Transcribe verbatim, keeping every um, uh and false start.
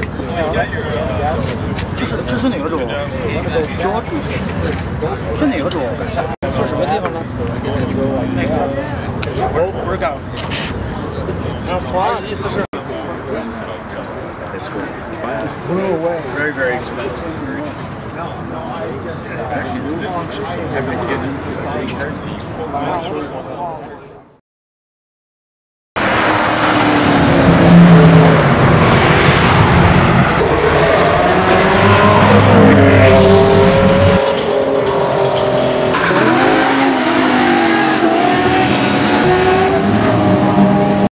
这是这是哪个州？Georgia。这哪个州？这什么地方呢？那个 Oregon。意思是。That's cool. Very very expensive. No, no, I guess. Actually, haven't given.